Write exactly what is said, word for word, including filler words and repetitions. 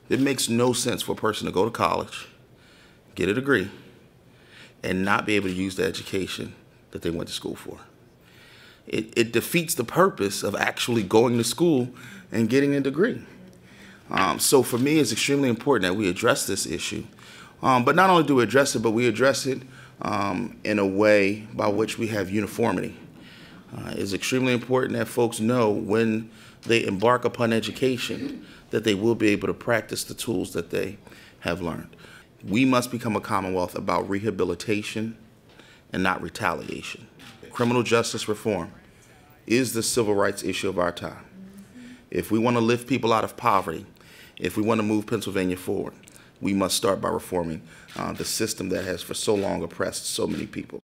It makes no sense for a person to go to college, get a degree, and not be able to use the education that they went to school for. It, it defeats the purpose of actually going to school and getting a degree. Um, so for me, it's extremely important that we address this issue. Um, but not only do we address it, but we address it um, in a way by which we have uniformity. Uh, it's extremely important that folks know when they embark upon education that they will be able to practice the tools that they have learned. We must become a Commonwealth about rehabilitation and not retaliation. Criminal justice reform is the civil rights issue of our time. If we want to lift people out of poverty, if we want to move Pennsylvania forward, we must start by reforming uh, the system that has for so long oppressed so many people.